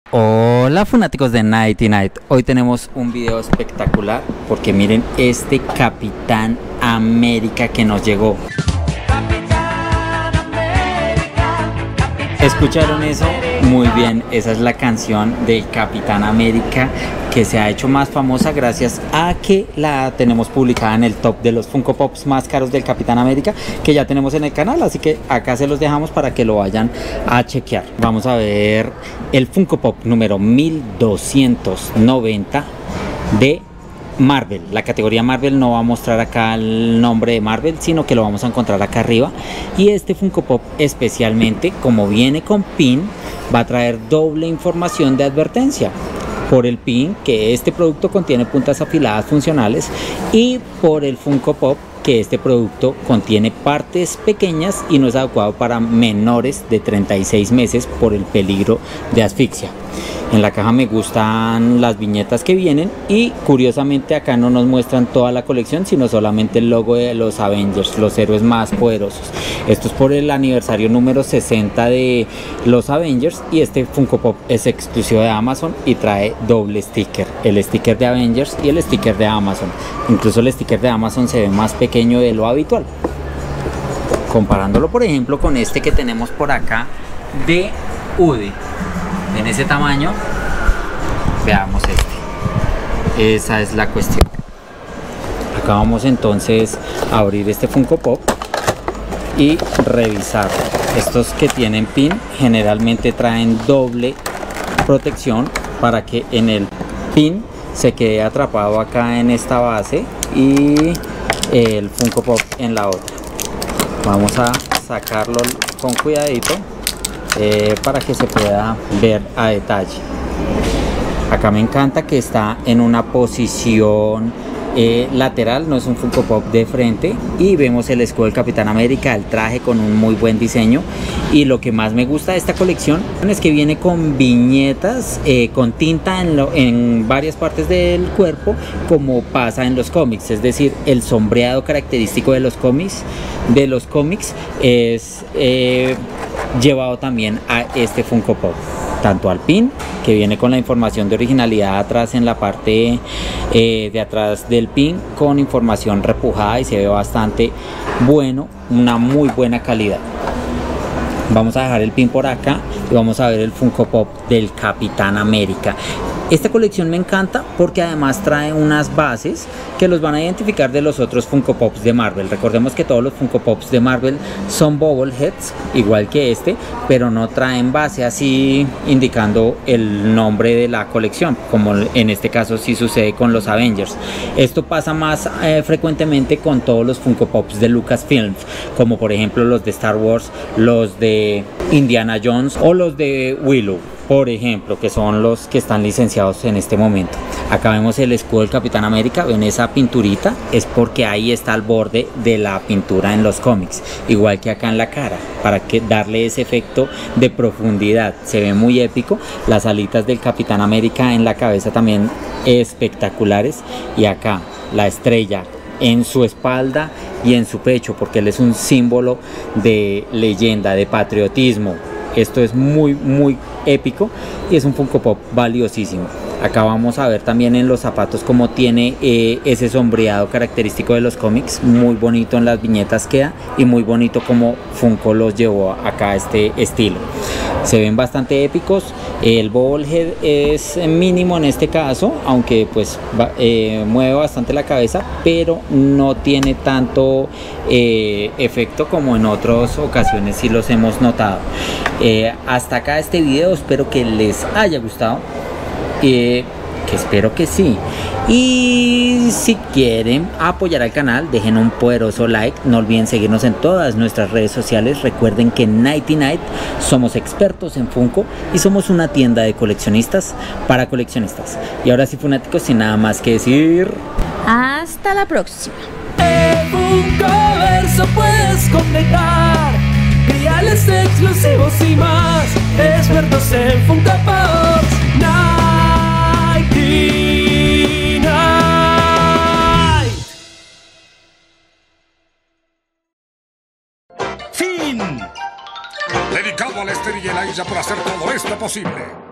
Hola fanáticos de Nighty Night, hoy tenemos un video espectacular porque miren este Capitán América que nos llegó. ¿Escucharon eso? Muy bien, esa es la canción del Capitán América que se ha hecho más famosa gracias a que la tenemos publicada en el top de los Funko Pops más caros del Capitán América que ya tenemos en el canal, así que acá se los dejamos para que lo vayan a chequear. Vamos a ver el Funko Pop número 1290 de Marvel. La categoría Marvel no va a mostrar acá el nombre de Marvel, sino que lo vamos a encontrar acá arriba. Y este Funko Pop especialmente, como viene con pin, va a traer doble información de advertencia. Por el pin, que este producto contiene puntas afiladas funcionales, y por el Funko Pop, que este producto contiene partes pequeñas y no es adecuado para menores de 36 meses por el peligro de asfixia. En la caja me gustan las viñetas que vienen y curiosamente acá no nos muestran toda la colección, sino solamente el logo de los Avengers, los héroes más poderosos. Esto es por el aniversario número 60 de los Avengers y este Funko Pop es exclusivo de Amazon y trae doble sticker, el sticker de Avengers y el sticker de Amazon. Incluso el sticker de Amazon se ve más pequeño de lo habitual, comparándolo por ejemplo con este que tenemos por acá de Woody. En ese tamaño, veamos este. Esa es la cuestión. Acá vamos entonces a abrir este Funko Pop y revisar. Estos que tienen pin generalmente traen doble protección para que en el pin se quede atrapado acá en esta base y el Funko Pop en la otra. Vamos a sacarlo con cuidadito para que se pueda ver a detalle. Acá me encanta que está en una posición lateral, no es un Funko Pop de frente, y vemos el escudo del Capitán América, el traje con un muy buen diseño. Y lo que más me gusta de esta colección es que viene con viñetas, con tinta en varias partes del cuerpo, como pasa en los cómics. Es decir, el sombreado característico de los cómics es llevado también a este Funko Pop, tanto al pin, que viene con la información de originalidad atrás en la parte de atrás del pin, con información repujada y se ve bastante bueno, una muy buena calidad. Vamos a dejar el pin por acá y vamos a ver el Funko Pop del Capitán América. Esta colección me encanta porque además trae unas bases que los van a identificar de los otros Funko Pops de Marvel. Recordemos que todos los Funko Pops de Marvel son bobbleheads, igual que este, pero no traen base así indicando el nombre de la colección, como en este caso sí sucede con los Avengers. Esto pasa más frecuentemente con todos los Funko Pops de Lucasfilms, como por ejemplo los de Star Wars, los de Indiana Jones o los de Willow, por ejemplo, que son los que están licenciados en este momento. Acá vemos el escudo del Capitán América. Ven esa pinturita, es porque ahí está el borde de la pintura en los cómics, igual que acá en la cara, para darle ese efecto de profundidad. Se ve muy épico. Las alitas del Capitán América en la cabeza también espectaculares, y acá la estrella en su espalda y en su pecho, porque él es un símbolo de leyenda, de patriotismo. Esto es muy épico y es un Funko Pop valiosísimo. Acá vamos a ver también en los zapatos cómo tiene ese sombreado característico de los cómics, muy bonito en las viñetas queda, y muy bonito como Funko los llevó acá a este estilo. Se ven bastante épicos. El bobblehead es mínimo en este caso, aunque pues mueve bastante la cabeza, pero no tiene tanto efecto como en otras ocasiones sí los hemos notado. Hasta acá este video, espero que les haya gustado, que espero que sí. Y si quieren apoyar al canal, dejen un poderoso like. No olviden seguirnos en todas nuestras redes sociales. Recuerden que en Nighty Night somos expertos en Funko y somos una tienda de coleccionistas para coleccionistas. Y ahora sí, fanáticos, sin nada más que decir, hasta la próxima. En Funkoverso puedes completar reales exclusivos y más, expertos en Funko Pops. Nighty Night. Fin. Dedicado a Lester y Elijah por hacer todo esto posible.